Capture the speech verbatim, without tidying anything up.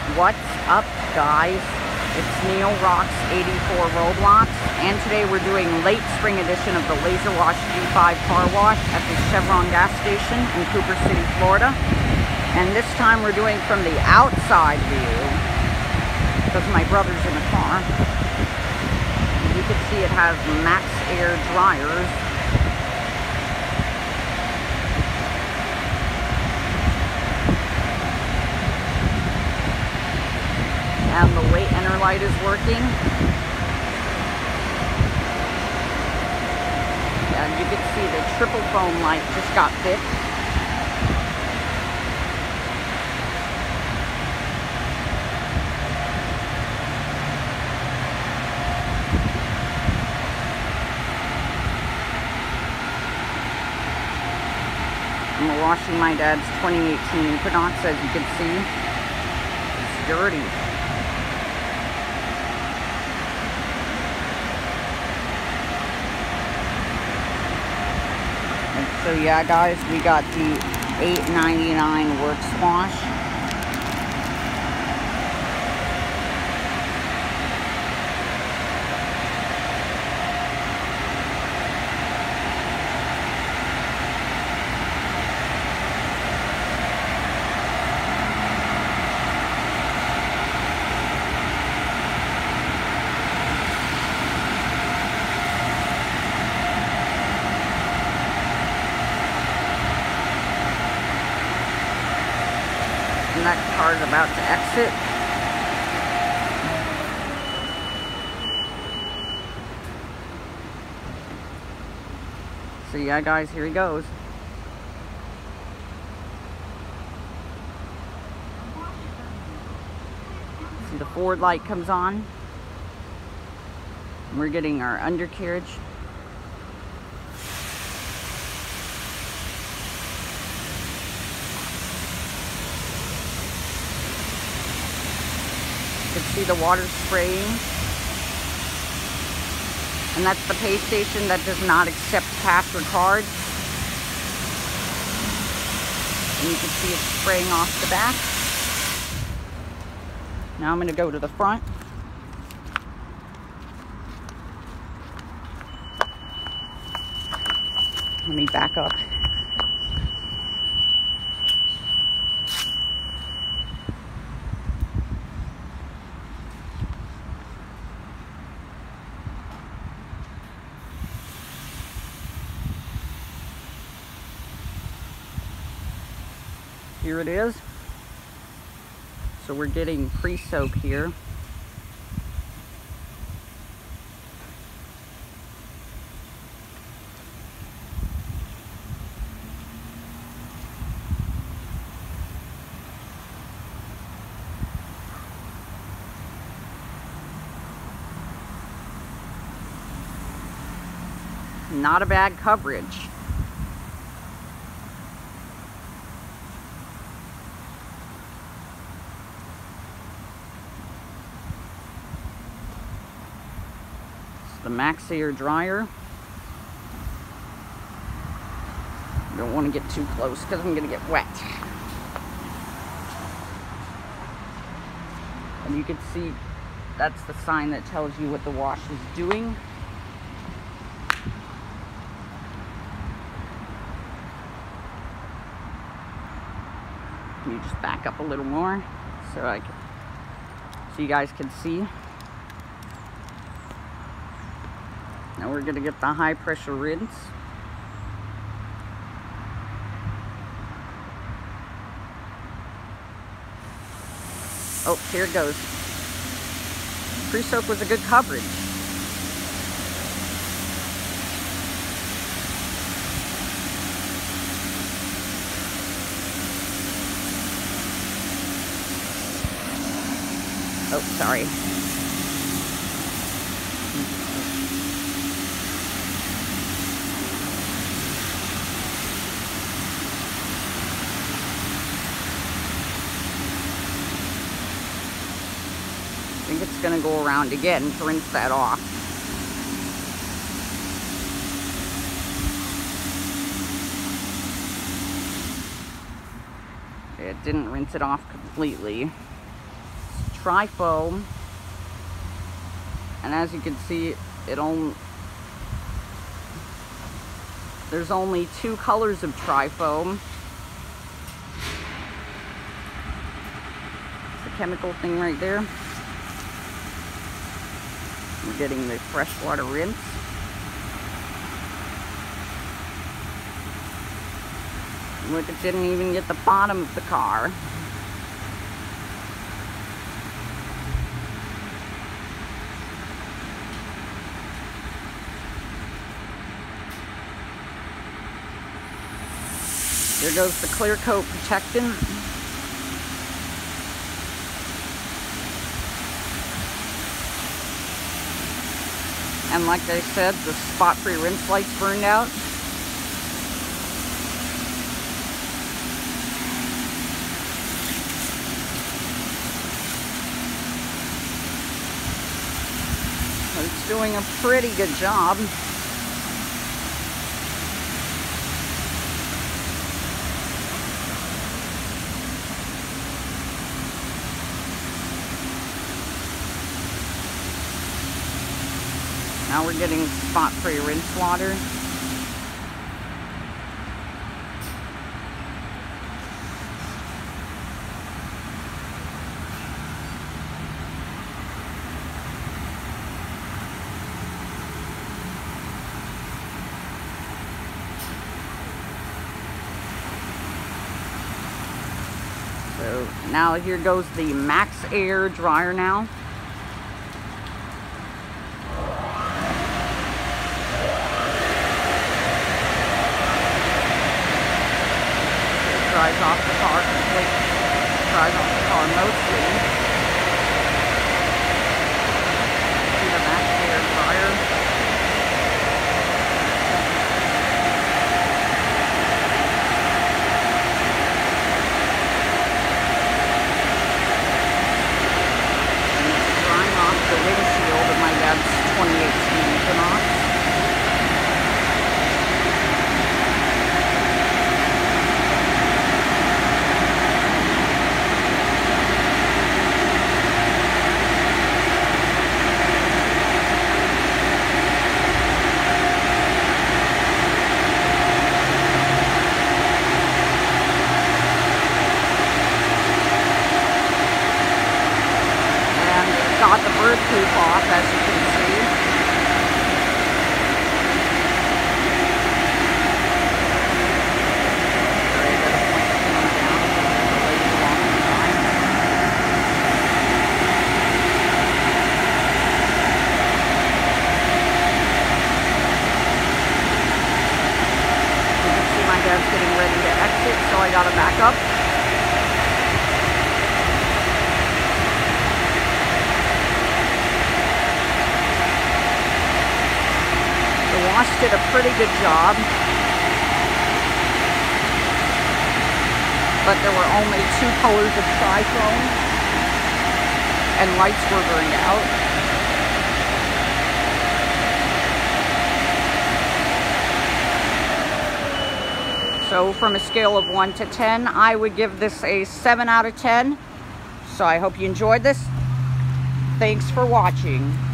What's up, guys? It's Neil Rocks eighty-four Roblox, and today we're doing late spring edition of the Laserwash G five car wash at the Chevron gas station in Cooper City, Florida. And this time we're doing from the outside view because my brother's in the car. You can see it has Max Air dryers. And the weight enter light is working. And you can see the triple foam light just got fixed. I'm washing my dad's twenty eighteen Equinox, as you can see. It's dirty. So yeah, guys, we got the eight ninety-nine Works Wash. And that car is about to exit. So yeah, guys, here he goes. See, the forward light comes on. We're getting our undercarriage. You can see the water spraying, and that's the pay station that does not accept cash or cards. And you can see it spraying off the back. Now I'm going to go to the front. Let me back up. Here it is. So we're getting pre-soak here. Not a bad coverage. The Max Air dryer. Don't want to get too close because I'm going to get wet. And you can see that's the sign that tells you what the wash is doing. Can you just back up a little more so I can, so you guys can see? Now we're going to get the high pressure rinse. Oh, here it goes. Pre-soak was a good coverage. Oh, sorry. I think it's going to go around again to rinse that off. It didn't rinse it off completely. tri-foam. And as you can see, it only there's only two colors of tri-foam. The chemical thing right there. We're getting the freshwater rinse. Look, it didn't even get the bottom of the car. There goes the clear coat protectant. And like I said, the spot-free rinse light's burned out. It's doing a pretty good job. Now we're getting spot-free rinse water. So now here goes the Max Air dryer now. Dries off the car completely. Dries off the car mostly. See the Max Air dryer. And it's drying off the windshield of my dad's twenty eighteen Equinox. Got the bird poop off, as you can see. You can see my dad's getting ready to exit, so I gotta back up. Wash did a pretty good job, but there were only two colors of tri-foam and lights were burned out. So from a scale of one to ten, I would give this a seven out of ten. So I hope you enjoyed this. Thanks for watching.